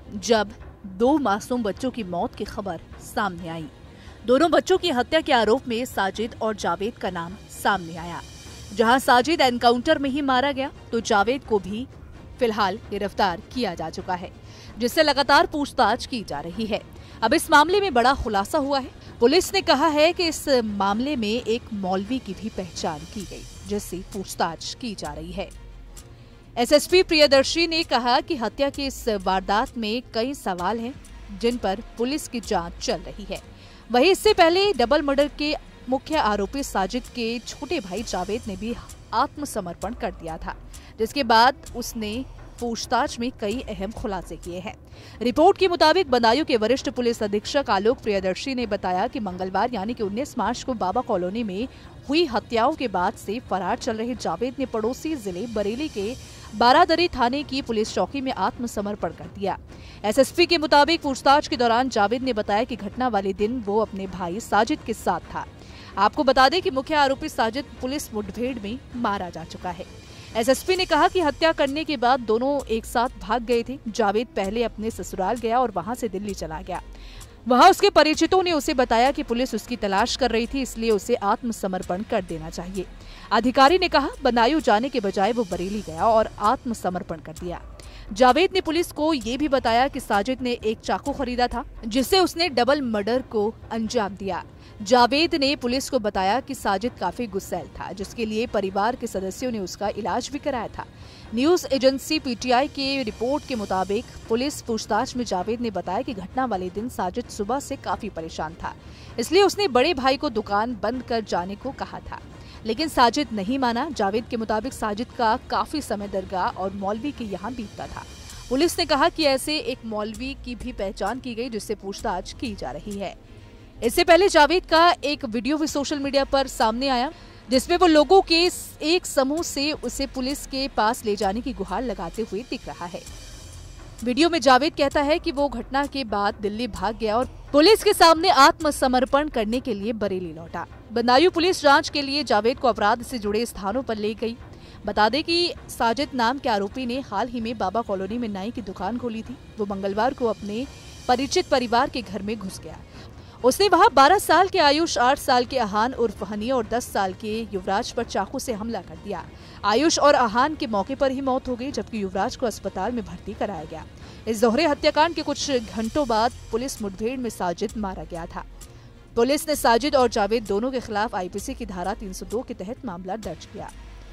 जब 2 मासूम बच्चों की मौत की खबर सामने आई। दोनों बच्चों की हत्या के आरोप में साजिद और जावेद का नाम सामने आया। जहां साजिद एनकाउंटर में ही मारा गया तो जावेद को भी फिलहाल गिरफ्तार किया जा चुका है, जिससे लगातार पूछताछ की जा रही है। अब इस मामले में बड़ा खुलासा हुआ है। पुलिस ने कहा है कि इस मामले में एक मौलवी की भी पहचान की गई, जिससे पूछताछ की जा रही है। एसएसपी प्रियदर्शी ने कहा कि हत्या की इस वारदात में कई सवाल हैं, जिन पर पुलिस की जांच चल रही है। वहीं इससे पहले डबल मर्डर के मुख्य आरोपी साजिद के छोटे भाई जावेद ने भी आत्मसमर्पण कर दिया था, जिसके बाद उसने पूछताछ में कई अहम खुलासे किए हैं। रिपोर्ट के मुताबिक बदायूं के वरिष्ठ पुलिस अधीक्षक आलोक प्रियदर्शी ने बताया कि मंगलवार यानी कि 19 मार्च को बाबा कॉलोनी में हुई हत्याओं के बाद से फरार चल रहे जावेद ने पड़ोसी जिले बरेली के बारादरी थाने की पुलिस चौकी में आत्मसमर्पण कर दिया। एसएसपी के मुताबिक पूछताछ के दौरान जावेद ने बताया कि घटना वाले दिन वो अपने भाई साजिद के साथ था। आपको बता दें कि मुख्य आरोपी साजिद पुलिस मुठभेड़ में मारा जा चुका है। एसएसपी ने कहा कि हत्या करने के बाद दोनों एक साथ भाग गए थे। जावेद पहले अपने ससुराल गया और वहां से दिल्ली चला गया। वहां उसके परिचितों ने उसे बताया कि पुलिस उसकी तलाश कर रही थी, इसलिए उसे आत्मसमर्पण कर देना चाहिए। अधिकारी ने कहा बदायूं जाने के बजाय वो बरेली गया और आत्मसमर्पण कर दिया। जावेद ने पुलिस को ये भी बताया कि साजिद ने एक चाकू खरीदा था, जिससे उसने डबल मर्डर को अंजाम दिया। जावेद ने पुलिस को बताया कि साजिद काफी गुस्सैल था, जिसके लिए परिवार के सदस्यों ने उसका इलाज भी कराया था। न्यूज एजेंसी पीटीआई के रिपोर्ट के मुताबिक पुलिस पूछताछ में जावेद ने बताया कि घटना वाले दिन साजिद सुबह से काफी परेशान था, इसलिए उसने बड़े भाई को दुकान बंद कर जाने को कहा था, लेकिन साजिद नहीं माना। जावेद के मुताबिक साजिद का काफी समय दरगाह और मौलवी के यहाँ बीतता था। पुलिस ने कहा कि ऐसे एक मौलवी की भी पहचान की गई, जिससे पूछताछ की जा रही है। इससे पहले जावेद का एक वीडियो भी सोशल मीडिया पर सामने आया, जिसमें वो लोगों के एक समूह से उसे पुलिस के पास ले जाने की गुहार लगाते हुए दिख रहा है। वीडियो में जावेद कहता है कि वो घटना के बाद दिल्ली भाग गया और पुलिस के सामने आत्मसमर्पण करने के लिए बरेली लौटा। बदायूं पुलिस जांच के लिए जावेद को अपराध से जुड़े स्थानों पर ले गई। बता दें कि साजिद नाम के आरोपी ने हाल ही में बाबा कॉलोनी में नाई की दुकान खोली थी। वो मंगलवार को अपने परिचित परिवार के घर में घुस गया। उसने वहां 12 साल के आयुष, 8 साल के आहान उर्फ हनी और 10 साल के युवराज पर चाकू से हमला कर दिया। आयुष और आहान के मौके पर ही मौत हो गई, जबकि युवराज को अस्पताल में भर्ती कराया गया। इस दोहरे हत्याकांड के कुछ घंटों बाद पुलिस मुठभेड़ में साजिद मारा गया था। पुलिस ने साजिद और जावेद दोनों के खिलाफ आईपीसी की धारा 302 के तहत मामला दर्ज किया।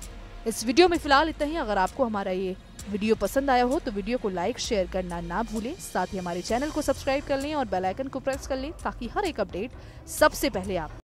इस वीडियो में फिलहाल इतना ही। अगर आपको हमारा ये वीडियो पसंद आया हो तो वीडियो को लाइक शेयर करना ना भूलें। साथ ही हमारे चैनल को सब्सक्राइब कर लें और बेल आइकन को प्रेस कर लें, ताकि हर एक अपडेट सबसे पहले आप